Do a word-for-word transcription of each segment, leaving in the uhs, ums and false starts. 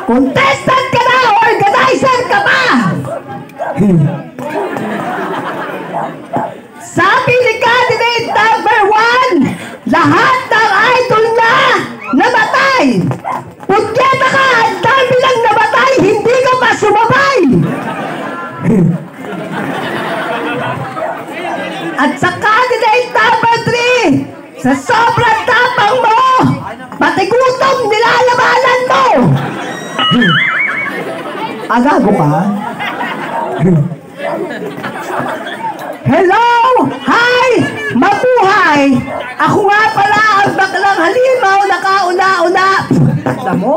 Contestant ka na! Organizer ka pa! Sabi ni candidate number one, lahat ng idol na namatay. Punyeta ka! Ang dami lang namatay! Hindi ka pa sumabay! At sa candidate number three, sa sobrang tapang mo, pati gutom nilalabanan mo! Agago ka? Hello! Hi! Mabuhay! Ako nga pala ang baklang halimaw na kauna-una. Alam mo?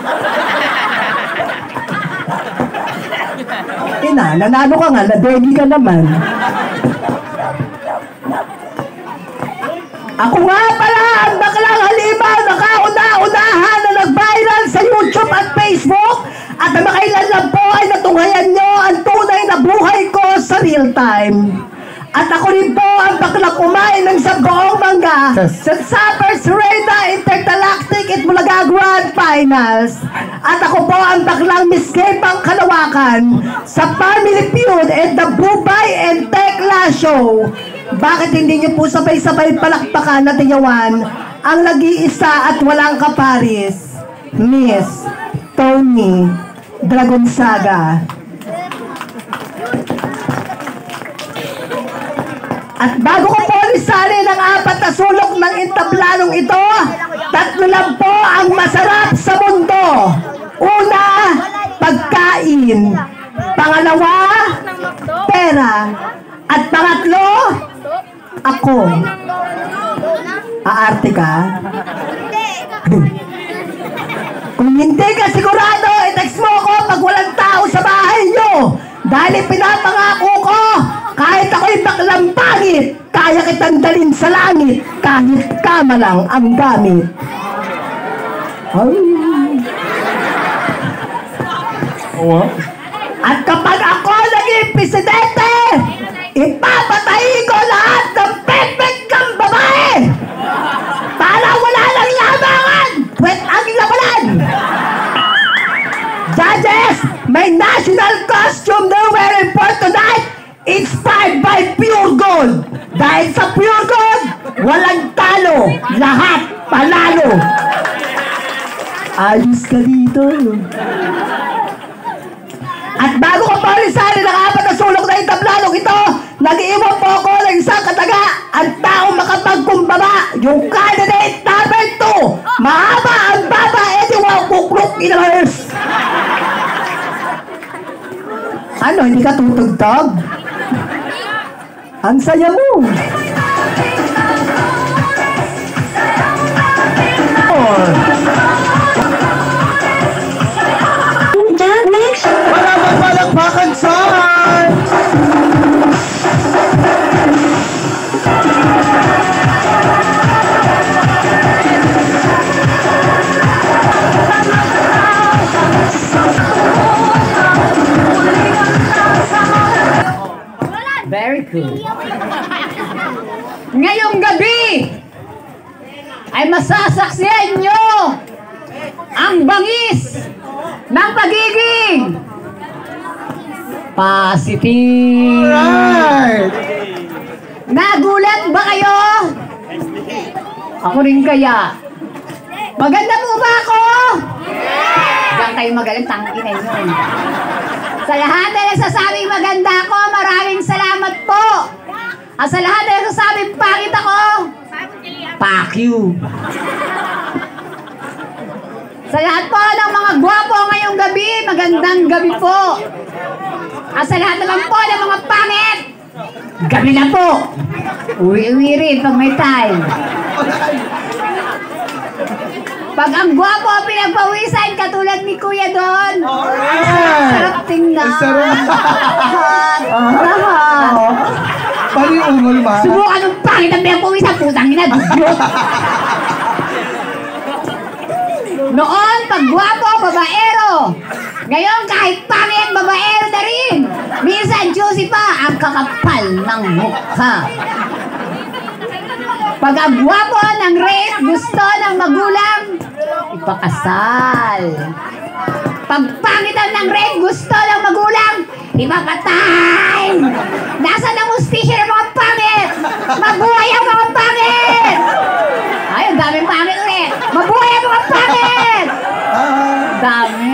Ina, nanalo ka nga, nadegi ka naman. Ako nga pala ang baklang halimaw na kauna-unahan na nag-viral sa YouTube at Facebook at na makailan lang po ay natunghayan nyo ang tunay na buhay ko sa real time. At ako rin po ang baklang kumain ng sabaong mangga sa Suppers Reda Intergalactic at Bulaga Grand Finals. At ako po ang baklang miskepang Kalawakan sa Family Feud and the Bubay and Tekla Show. Bakit hindi nyo po sabay-sabay palakpakan na tiyawan ang nag-iisa at walang kaparis, Miss Tony Dragonzaga. At bago ko po lisali ng apat na sulok ng entablanong ito, tatlo lang po ang masarap sa mundo. Una, pagkain. Pangalawa, pera. At pangatlo, ako. Aarte ka? Kung hindi ka sigurado, i-text mo ako pag walang tao sa bahay nyo. Dahil pinapangako ko, kahit ako'y baklang pangit, kaya kitang dalhin sa langit, kahit kama lang ang gamit. Ay. Oh. At kapag ako naging presidente, ipapatay ko lahat ng perfect kang babae! Para wala lang labangan! Wet ang labanan! Judges, may national costume they're wearing for tonight, inspired by Pure Gold. Dahil sa Pure Gold, walang talo, lahat panalo. Ayos ka dito. At bago ko palisali ng apat na sulok na entablanong ito, nag-iwan po ako ng isang kataga, ang taong makapagkumbaba, yung candidate number two. Mahaba ang baba, edi wow, kukluk inahers. Ano, hindi ka tutugtog? Ang saya mo. Oh. Maraming palakpakan saan! Very cool. Ngayong gabi ay masasaksihan nyo ang bangis ng pagiging positive. Alright! Nagulat ba kayo? Ako rin kaya. Maganda po ba ako? Diyan kayo magaling, tangin na yun. Sa lahat na nagsasabing maganda ako, maraming salamat po. At sa lahat na nagsasabing pangit ako, fuck you. Sa lahat po ng mga gwapo ngayong gabi, magandang gabi po. At sa lahat naman po ng mga pangit, gabi na po. Uwi-uwi rin pag may time. Pag ang gwapo pinagpawisan, katulad ni Kuya Don, sarap tingnan. Sarap. Paano yung ungol ba? Subukan ng pangit ang pinagpawisan, putang ina. Noon, pag gwapo, babaero. Ngayon, kahit pangit, babaero na rin. Minsan, juicy pa, ang kakapal ng mukha. Pag ang gwapo ng rape, gusto ng magulang, ipakasal. Pagpangitan ng red, gusto ng magulang, ipapatay! Nasaan ang ustisya ng mga pangit? Mabuhay ang mga pangit! Ay, ang daming pangit ulit! Mabuhay ang mga pangit! Dami.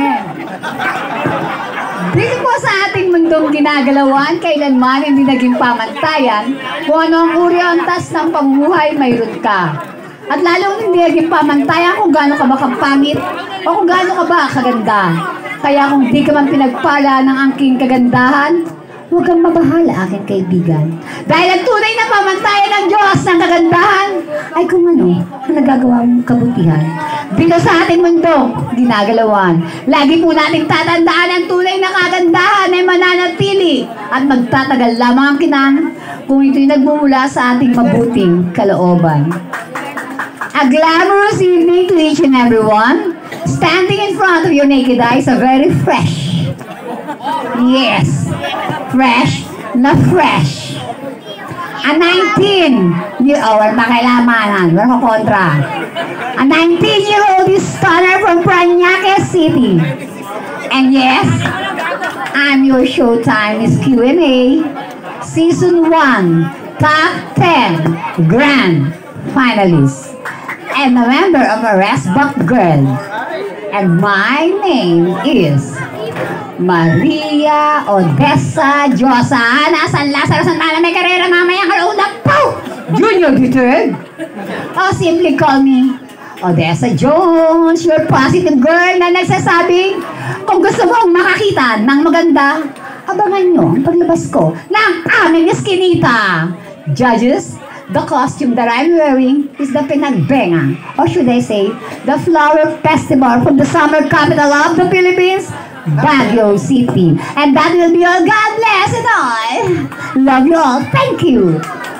Dito po sa ating mundong ginagalawan, kailanman hindi naging pamantayan kung ano ang uri o antas ng pamumuhay mayroon ka. At lalong hindi naging pamantayan kung gaano ka ba kapangit o kung gaano ka ba kaganda. Kaya kung di ka man pinagpala ng angking kagandahan, huwag kang mabahala, aking kaibigan. Dahil ang tunay na pamantayan ng Diyos ng kagandahan ay kung ano ang nagagawa mong kabutihan. Dito sa ating mundo, ginagalawan, lagi po nating tatandaan ang tunay na kagandahan ay mananatili at magtatagal lamang ang kinang kung ito'y nagmumula sa ating mabuting kalooban. A glamorous evening to each and everyone. Standing in front of your naked eyes are very fresh. Yes, fresh na fresh. A nineteen year old, makilamanan, wala ko kontra. A nineteen year old is stunner from Parañaque City. And yes, I'm your Showtime is Q and A. Season one, Top ten Grand Finalist. And a member of a Resbuck Girl. And my name is Maria Odessa Diosa. Nasaan Lazaro Santana may karera mamaya kalaunak po! Junior Duterte. Oh, simply call me Odessa Jones, your positive girl na nagsasabing kung gusto mong makakita ng maganda, abangan nyo ang paglabas ko ng aming eskinita. Judges, the costume that I'm wearing is the Pinagbenga, or should I say, the Flower Festival from the summer capital of the Philippines, Baguio City. And that will be all. God bless and I love you all. Thank you.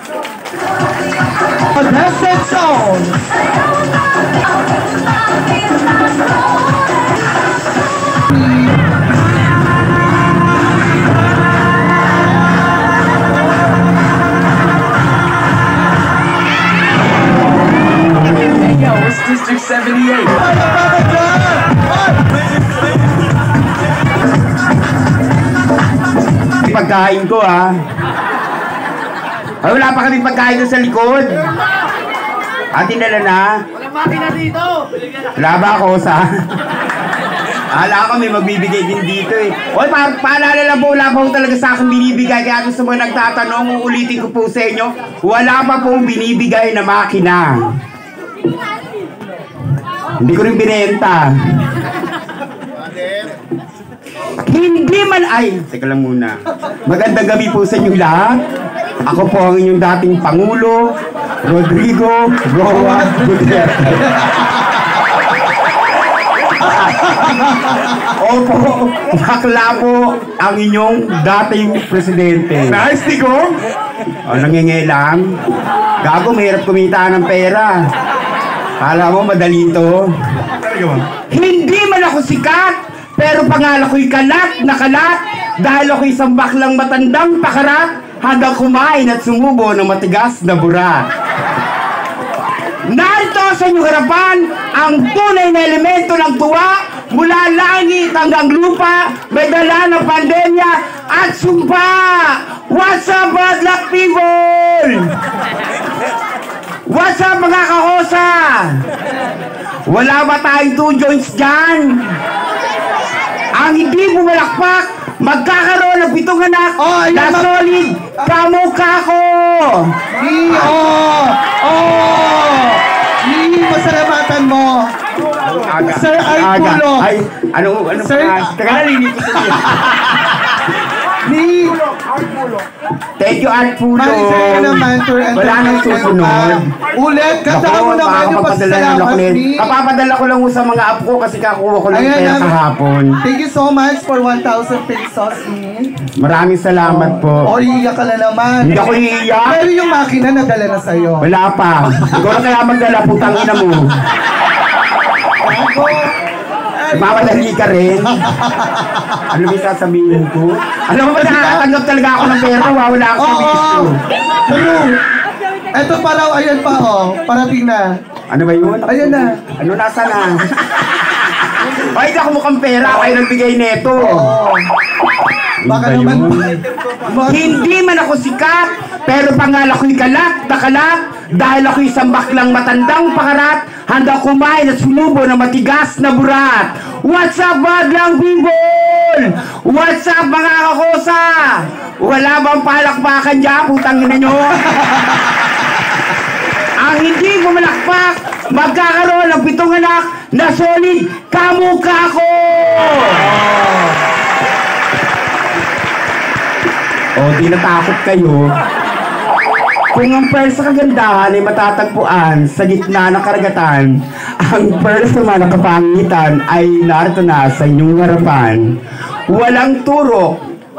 Odessa Jones. District seventy-eight. Pagkain ko ha. Ay, wala pa kami pagkain doon sa likod. Atin na na. Walang makina dito. Wala ba ako sa... Ala ko may magbibigay din dito eh. Oy, pa paalala lang po, wala pa po talaga sa akin binibigay. Kaya gusto mo nagtatanong, uulitin ko po sa inyo, wala pa pong binibigay na makina. Hindi ko rin binenta. Hindi man ay... Teka lang muna. Magandang gabi po sa inyo lahat. Ako po ang inyong dating Pangulo, Rodrigo Roa Duterte. Opo, bakla po ang inyong dating presidente. Nice, Tigo! O, nangingilam. Gago, mahirap kumita ng pera. Kala mo, madali ito. Hindi man ako sikat, pero pangalan ko'y kalat na kalat dahil ako'y isang baklang matandang pakarat hanggang kumain at sumubo ng matigas na burat. Narito sa inyong harapan ang tunay na elemento ng tuwa mula langit hanggang lupa, may dala ng pandemya at sumpa. What's up, bad luck people? What's up, mga kahosa? Wala ba tayong two joints dyan? Ang hindi bumalakpak, magkakaroon ng pitong anak oh, na solid kamukha ko. Iyo! Oh! Hindi masalamatan mo. Aga. Sir Arturo. Ay, ano, ano Sir, pa? Teka na, linig ko siya. Ni Thank you, Arturo. Marisaya naman, Tour and wala nang susunod. Ulit, kanta mo naman yung pasalamat ni... Kapapadala ko lang sa mga apo ko kasi kakuha ko lang Ayan, pera namin. kahapon. Thank you so much for one thousand pesos, ni. Maraming salamat po. O, iiyak ka na naman. Hindi ako iiyak. Pero yung makina nadala na sa'yo. Wala pa. Ikaw na kaya magdala, putang ina mo. Ako, Mamadali ka rin. Ano ba sasabihin ko? Alam mo ba, nakakatanggap talaga ako ng pera, wala ako sa oo. bisto. True. Eto pa raw, ayan pa, oh. Parating na. Ano ba yun? Ayan na. Ano nasa na? Ay, hindi ako mukhang pera. Kayo nagbigay neto. Baka Ano ba naman... yun? Hindi man ako sikat, pero pangal ako'y kalat na kalat dahil ako'y isang baklang matandang pakarat, handa kumain at sumubo ng matigas na burat. What's up, badlang people? What's up, mga kakosa? Wala bang palakpakan dyan, putang ina nyo? Ang hindi bumalakpak, magkakaroon ng pitong anak na solid kamukha ko! O, di natakot kayo. Kung ang pearl sa kagandahan ay matatagpuan sa gitna ng karagatan, ang pearl sa mga nakapangitan ay narito na sa inyong harapan. Walang turok.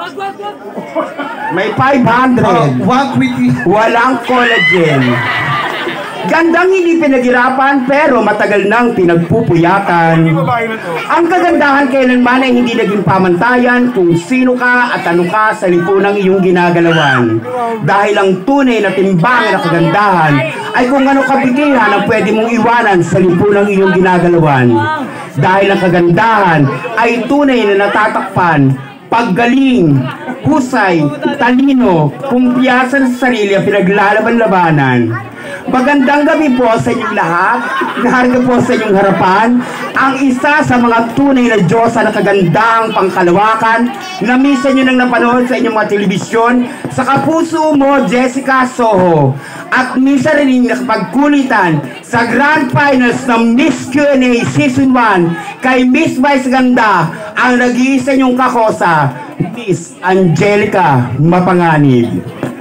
May five hundred. Oh, one quickie. Walang collagen. Gandang hindi pinaghirapan pero matagal nang pinagpupuyatan. Ang kagandahan kailanman ay hindi naging pamantayan kung sino ka at ano ka sa lipunang iyong ginagalawan. Dahil ang tunay na timbangan na kagandahan ay kung ano kabitihan ang pwede mong iwanan sa lipunang iyong ginagalawan. Dahil ang kagandahan ay tunay na natatakpan, paggaling, husay, talino, kumpiyansa sa sarili ang pinaglalaban-labanan. Magandang gabi po sa inyong lahat. Naharga po sa inyong harapan ang isa sa mga tunay na Diyosa na kagandang pangkalawakan na minsan nyo nang napanood sa inyong mga telebisyon sa kapuso mo, Jessica Soho. At minsan rin yung nakapagkulitan sa Grand Finals ng Miss Q and A Season one kay Miss Vice Ganda ang nag-iisa nyong kakosa, Miss Angelica Mapanganib,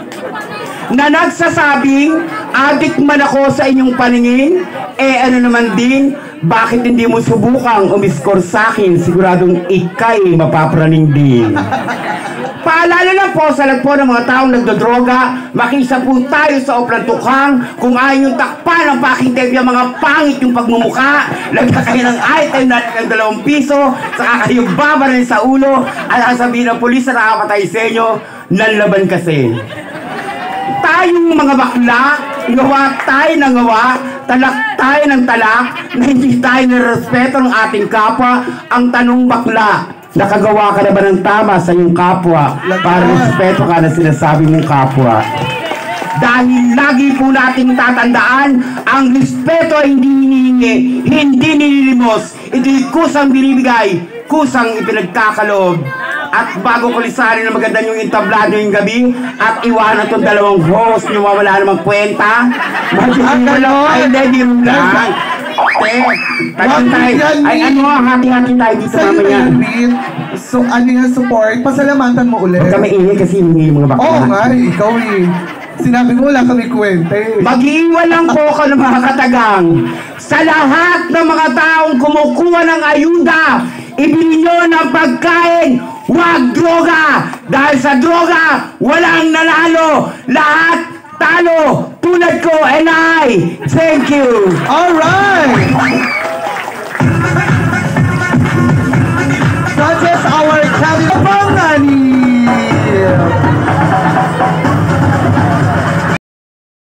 na nagsasabing, adik man ako sa inyong paningin, eh ano naman din, bakit hindi mo subukang umiskor sa akin, siguradong ikay mapapraning din. Paalala lang po sa lahat po ng mga taong nagdodroga, makisa po tayo sa oplang tukhang, kung ayaw yung takpan ng packing tape yung mga pangit yung pagmumuka, lagyan kayo ng item natin ng dalawang piso, saka kayo babarin sa ulo, at sabihin ng pulis na nakapatay sa inyo, nanlaban kasi. Tayong mga bakla, gawa tayo ng gawa, talak tayo ng talak, na hindi tayo nirespeto ng ating kapwa. Ang tanong bakla, nakagawa ka na ba ng tama sa iyong kapwa para respeto ka na sinasabi mong kapwa? Dahil lagi po nating tatandaan, ang respeto ay hindi hinihingi, hindi nililimos, ito'y kusang binibigay, kusang ipinagkakaloob. At bago ko lisanin na maganda yung entablado yung gabi at iwanan itong dalawang host nyo wala namang kwenta, mag-iwan lang ay hindi lang. Te, tagang tayo. Ay ano, hati-hati tayo dito mamaya. So, ano yung support? Pasalamatan mo ulit. Huwag kami ingay kasi hindi yung mga bakla. Oo nga, ikaw eh. Sinabi mo wala kami kwenta eh. Mag-iwan lang po ako ng mga katagang. Sa lahat ng mga taong kumukuha ng ayuda, ibili nyo ng pagkain, huwag droga! Dahil sa droga, walang nanalo! Lahat talo! Tulad ko and I! Thank you! Alright!